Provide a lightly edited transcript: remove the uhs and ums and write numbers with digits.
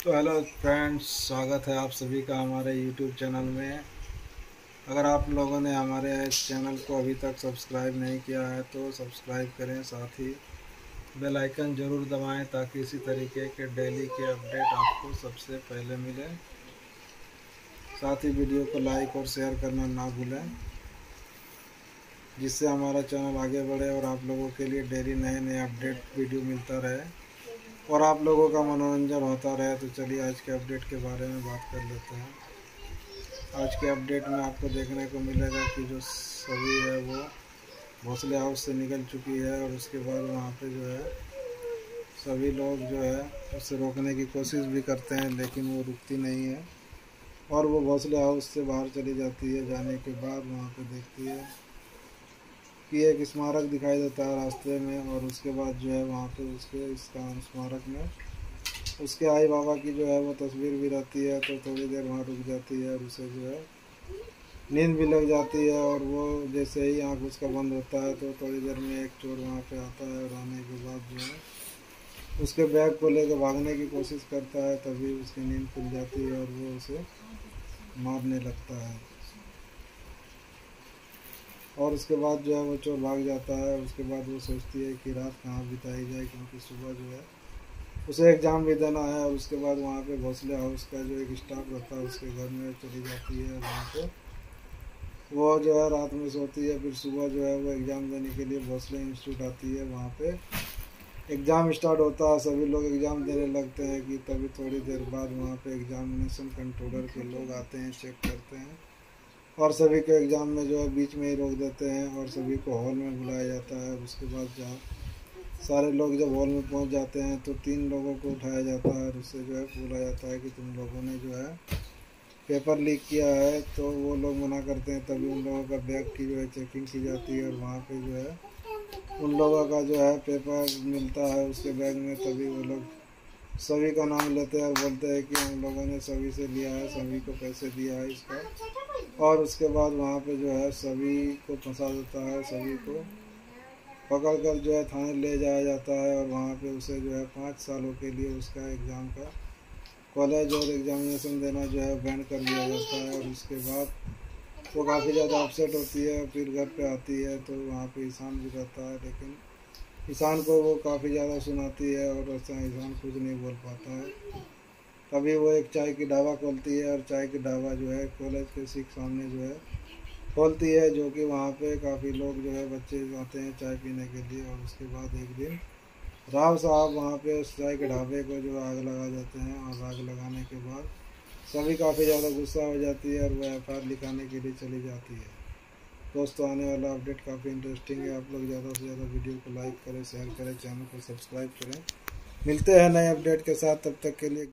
तो hello friends, स्वागत है आप सभी का हमारे यूट्यूब चैनल में। अगर आप लोगों ने हमारे इस चैनल को अभी तक सब्सक्राइब नहीं किया है तो सब्सक्राइब करें, साथ ही बेल आइकन ज़रूर दबाएं ताकि इसी तरीके के डेली के अपडेट आपको सबसे पहले मिले। साथ ही वीडियो को लाइक और शेयर करना ना भूलें, जिससे हमारा चैनल आगे बढ़े और आप लोगों के लिए डेली नए नए अपडेट वीडियो मिलता रहे और आप लोगों का मनोरंजन होता रहे। तो चलिए आज के अपडेट के बारे में बात कर लेते हैं। आज के अपडेट में आपको देखने को मिलेगा कि जो सभी है वो भोसले हाउस से निकल चुकी है और उसके बाद वहाँ पे जो है सभी लोग जो है उसे रोकने की कोशिश भी करते हैं, लेकिन वो रुकती नहीं है और वो भोसले हाउस से बाहर चली जाती है। जाने के बाद वहाँ पे देखती है कि एक स्मारक दिखाई देता है रास्ते में, और उसके बाद जो है वहाँ पे उसके इसका स्मारक में उसके आई बाबा की जो है वो तस्वीर भी रहती है। तो थोड़ी देर वहाँ रुक जाती है और उसे जो है नींद भी लग जाती है, और वो जैसे ही आँख उसका बंद होता है तो थोड़ी देर में एक चोर वहाँ पे आता है और आने के बाद जो है उसके बैग को लेकर भागने की कोशिश करता है। तभी उसकी नींद खुल जाती है और वो उसे मारने लगता है, और उसके बाद जो है वो चोर भाग जाता है। उसके बाद वो सोचती है कि रात कहाँ बिताई जाए, क्योंकि सुबह जो है उसे एग्ज़ाम भी देना है। और उसके बाद वहाँ पे भोसले हाउस का जो एक स्टाफ रहता है उसके घर में चली जाती है। वहाँ पे वो जो है रात में सोती है, फिर सुबह जो है वो एग्ज़ाम देने के लिए भोसले इंस्टीट्यूट आती है। वहाँ पे एग्ज़ाम स्टार्ट होता है, सभी लोग एग्ज़ाम देने लगते हैं कि तभी थोड़ी देर बाद वहाँ पे एग्ज़ामिनेशन कंट्रोलर के लोग आते हैं, चेक करते हैं और सभी को एग्ज़ाम में जो है बीच में ही रोक देते हैं और सभी को हॉल में बुलाया जाता है। उसके बाद जहाँ सारे लोग जब हॉल में पहुंच जाते हैं तो 3 लोगों को उठाया जाता है और उससे जो है बोला जाता है कि तुम लोगों ने जो है पेपर लीक किया है। तो वो लोग मना करते हैं। तभी उन लोगों का बैग की जो है चेकिंग की जाती है और वहाँ पे जो है उन लोगों का जो है पेपर मिलता है उसके बैग में। तभी वो लोग सभी का नाम लेते हैं और बोलते हैं कि हम लोगों ने सभी से लिया है, सभी को पैसे दिया है इसका। और उसके बाद वहाँ पे जो है सभी को फंसा देता है, सभी को पकड़ कर जो है थाने ले जाया जाता है और वहाँ पे उसे जो है 5 सालों के लिए उसका एग्ज़ाम का कॉलेज और एग्जामिनेशन देना जो है बैन कर दिया जाता है। और उसके बाद वो काफ़ी ज़्यादा अपसेट होती है। फिर घर पे आती है तो वहाँ पे ईशान भी रहता है, लेकिन ईशान को वो काफ़ी ज़्यादा सुनाती है और ऐसा ईशान कुछ नहीं बोल पाता है। तभी वो एक चाय की ढाबा खोलती है और चाय की ढाबा जो है कॉलेज के ठीक सामने जो है खोलती है, जो कि वहाँ पे काफ़ी लोग जो है बच्चे आते हैं चाय पीने के लिए। और उसके बाद एक दिन राव साहब वहाँ पे उस चाय के ढाबे को जो आग लगा देते हैं, और आग लगाने के बाद सभी काफ़ी ज़्यादा गुस्सा हो जाती है और वह एफआईआर लिखाने के लिए चली जाती है। दोस्तों, आने वाला अपडेट काफ़ी इंटरेस्टिंग है। आप लोग ज़्यादा से ज़्यादा वीडियो को लाइक करें, शेयर करें, चैनल को सब्सक्राइब करें। मिलते हैं नए अपडेट के साथ, तब तक के लिए।